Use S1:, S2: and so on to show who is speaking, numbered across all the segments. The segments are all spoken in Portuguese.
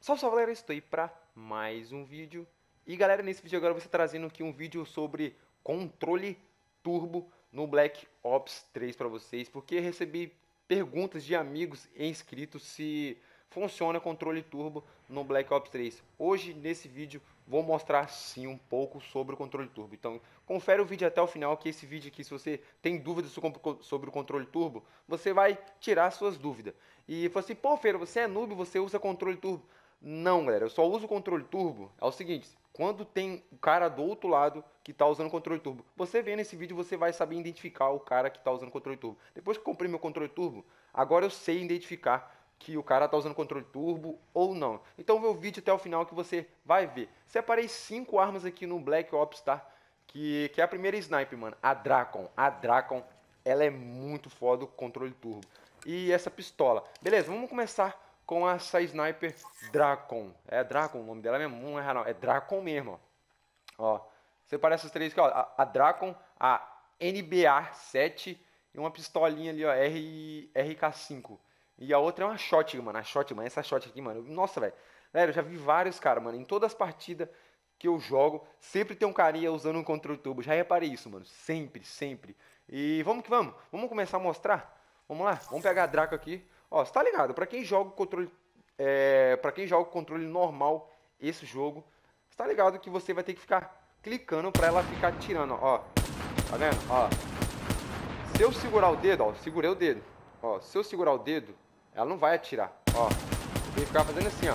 S1: Salve, salve galera, estou aí para mais um vídeo. E galera, nesse vídeo agora eu vou estar trazendo aqui um vídeo sobre controle turbo no Black Ops 3 para vocês, porque recebi perguntas de amigos e inscritos se funciona controle turbo no Black Ops 3. Hoje, nesse vídeo, vou mostrar sim um pouco sobre o controle turbo. Então, confere o vídeo até o final, que esse vídeo aqui, se você tem dúvidas sobre o controle turbo, você vai tirar suas dúvidas. E fala assim, pô, Feira, você é noob, você usa controle turbo. Não, galera, eu só uso o controle turbo. É o seguinte, quando tem o cara do outro lado que está usando o controle turbo, você vendo esse vídeo, você vai saber identificar o cara que está usando o controle turbo. Depois que eu comprei meu controle turbo, agora eu sei identificar que o cara está usando controle turbo ou não. Então vê o vídeo até o final que você vai ver. Separei 5 armas aqui no Black Ops, tá? Que é a primeira sniper, mano. A Drakon. A Drakon, ela é muito foda o controle turbo. E essa pistola. Beleza, vamos começar com essa sniper Drakon. É Drakon o nome dela mesmo? Não é não, é Drakon mesmo, ó. Separa essas três aqui, ó. A Drakon, a NBA-7 e uma pistolinha ali, ó, RK5. E a outra é uma shotgun, mano. A shotgun, essa shot aqui, mano. Nossa, velho. Galera, eu já vi vários caras, mano. Em todas as partidas que eu jogo, sempre tem um carinha usando um controle turbo. Já reparei isso, mano. Sempre, sempre. E vamos que vamos. Vamos começar a mostrar? Vamos lá. Vamos pegar a Draco aqui. Ó, você tá ligado? Pra quem joga o controle... pra quem joga o controle normal, esse jogo, você tá ligado que você vai ter que ficar clicando pra ela ficar tirando, ó. Tá vendo? Ó. Se eu segurar o dedo, ó, segurei o dedo. Ó, se eu segurar o dedo, ela não vai atirar. Ó, tem que ficar fazendo assim, ó.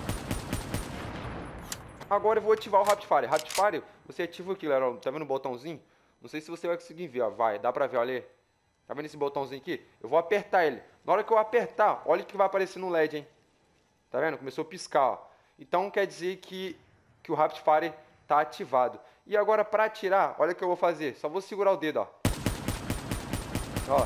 S1: Agora eu vou ativar o Rapid Fire. Rapid Fire, você ativa aqui, galera. Tá vendo o botãozinho? Não sei se você vai conseguir ver, ó. Vai, dá pra ver, olha aí. Tá vendo esse botãozinho aqui? Eu vou apertar ele. Na hora que eu apertar, olha o que vai aparecer no LED, hein? Tá vendo? Começou a piscar, ó. Então quer dizer que o Rapid Fire tá ativado. E agora pra atirar, olha o que eu vou fazer. Só vou segurar o dedo, ó. Ó.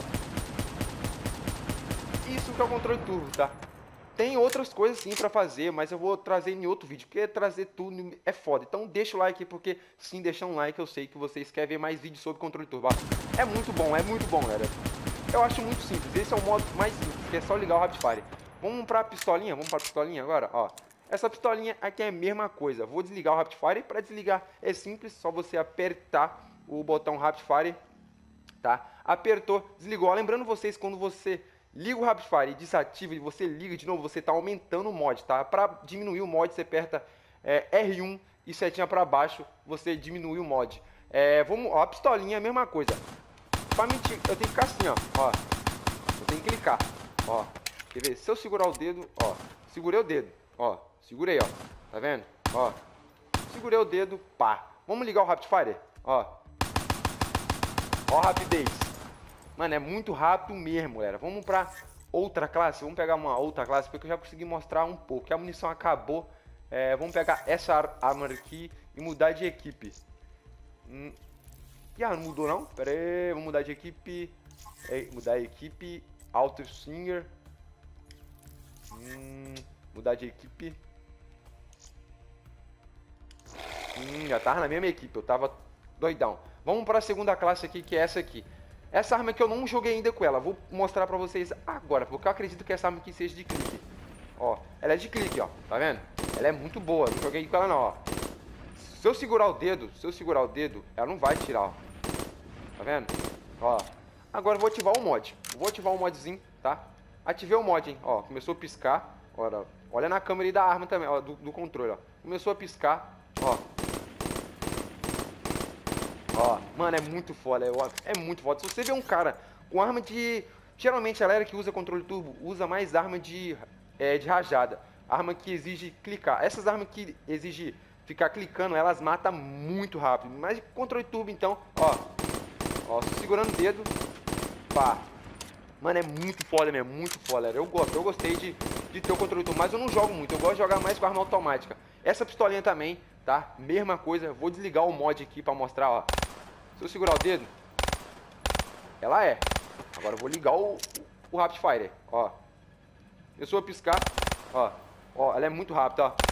S1: Isso que é o controle turbo, tá? Tem outras coisas sim pra fazer, mas eu vou trazer em outro vídeo, porque trazer tudo é foda. Então deixa o like, porque sim, deixa um like, eu sei que vocês querem ver mais vídeos sobre controle turbo. É muito bom, galera. Eu acho muito simples, esse é o modo mais simples, que é só ligar o Rapid Fire. Vamos pra pistolinha, agora, ó. Essa pistolinha aqui é a mesma coisa. Vou desligar o Rapid Fire, para desligar é simples, só você apertar o botão Rapid Fire, tá? Apertou, desligou. Lembrando vocês, quando você liga o Rapid Fire e desativa e você liga de novo, você está aumentando o mod, tá? Para diminuir o mod, você aperta R1 e setinha para baixo, você diminui o mod. Vamos, ó, a pistolinha é a mesma coisa. Pra mentir, eu tenho que ficar assim, ó. Eu tenho que clicar, ó. Quer ver? Se eu segurar o dedo, ó. Segurei o dedo, ó. Segurei, ó. Tá vendo? Ó. Segurei o dedo, pá. Vamos ligar o Rapid Fire, ó. Ó a rapidez. Mano, é muito rápido mesmo, galera. Vamos pra outra classe. Vamos pegar uma outra classe, porque eu já consegui mostrar um pouco. Que a munição acabou. Vamos pegar essa arma aqui e mudar de equipe. Não mudou não? Pera aí, vamos mudar de equipe. Mudar a equipe. Auto Singer. Mudar de equipe. Já tava na mesma equipe, eu tava doidão. Vamos para a segunda classe aqui, que é essa aqui. Essa arma que eu não joguei ainda com ela, vou mostrar pra vocês agora, porque eu acredito que essa arma aqui seja de clique. Ó, ela é de clique, ó, tá vendo? Ela é muito boa, não joguei com ela não, ó. Se eu segurar o dedo, ela não vai tirar, ó. Tá vendo? Ó, agora eu vou ativar o mod. Vou ativar o modzinho, tá? Ativei o mod, hein, ó, começou a piscar. Olha na câmera aí da arma também, ó, do controle, ó. Começou a piscar, ó. Ó, mano, é muito foda, é muito foda. Se você vê um cara com arma de... Geralmente a galera que usa controle turbo usa mais arma de rajada. Arma que exige clicar. Essas armas que exigem ficar clicando, elas matam muito rápido. Mas de controle turbo, então, ó. Ó, segurando o dedo, pá. Mano, é muito foda mesmo, muito foda, galera. Eu gostei de ter o controle turbo, mas eu não jogo muito. Eu gosto de jogar mais com arma automática. Essa pistolinha também, tá? Mesma coisa. Vou desligar o mod aqui pra mostrar, ó. Se eu segurar o dedo, ela é. Agora eu vou ligar o Rapid Fire, ó. Começou a piscar, ó. Ó, ela é muito rápida, ó.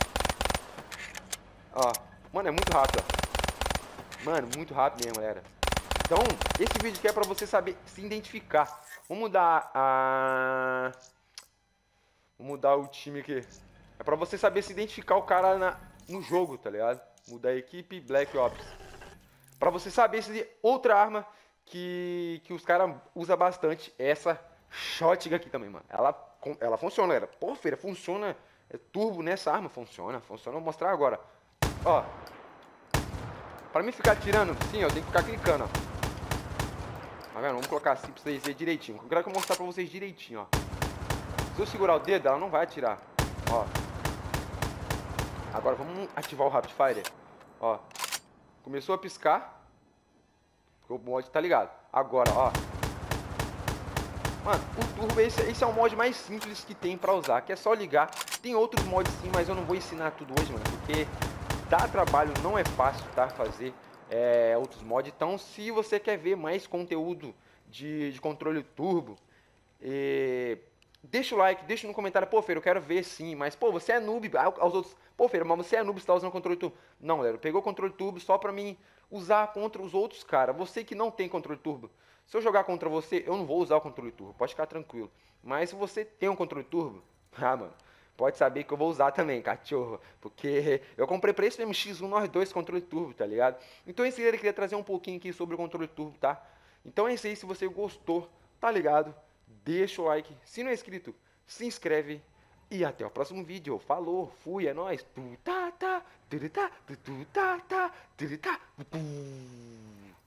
S1: Ó, mano, é muito rápido, ó. Mano, muito rápido mesmo, galera. Então, esse vídeo aqui é pra você saber se identificar. Vamos mudar o time aqui. É pra você saber se identificar o cara no jogo, tá ligado? Mudar a equipe, Black Ops. Pra você saber se outra arma que os caras usam bastante é essa Shotgun aqui também, mano. Ela funciona, galera. Pô, feira, funciona. Turbo nessa arma, funciona. Vou mostrar agora. Ó. Pra mim ficar tirando, sim, eu tenho que ficar clicando, ó. Tá vendo? Vamos colocar assim pra vocês verem direitinho. Eu quero mostrar pra vocês direitinho, ó. Se eu segurar o dedo, ela não vai atirar. Ó. Agora vamos ativar o Rapid Fire. Ó. Começou a piscar. Porque o mod tá ligado. Agora, ó. Mano, o Turbo, esse é o mod mais simples que tem pra usar. Que é só ligar. Tem outros mods sim, mas eu não vou ensinar tudo hoje, mano. Porque dá trabalho, não é fácil, tá? Fazer outros mods. Então, se você quer ver mais conteúdo de controle turbo, deixa o like, deixa no comentário, pô, Feiro, eu quero ver sim, mas, pô, você é noob, aos outros, pô, Feiro, mas você é noob, você tá usando controle turbo. Não, galera, pegou o controle turbo só pra mim usar contra os outros, cara. Você que não tem controle turbo, se eu jogar contra você, eu não vou usar o controle turbo, pode ficar tranquilo. Mas se você tem um controle turbo, ah, mano, pode saber que eu vou usar também, cachorro. Porque eu comprei pra esse mesmo X1 nós dois controle turbo, tá ligado? Então esse vídeo eu queria trazer um pouquinho aqui sobre o controle turbo, tá? Então é isso aí, se você gostou, tá ligado? Deixa o like, se não é inscrito, se inscreve e até o próximo vídeo. Falou, fui, é nóis. Tu tá tá, tu tá, tu tá tá, tu tá.